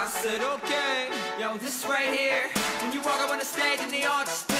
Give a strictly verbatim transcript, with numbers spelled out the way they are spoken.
I said okay. Yo, this right here, when you walk up on the stage and they all just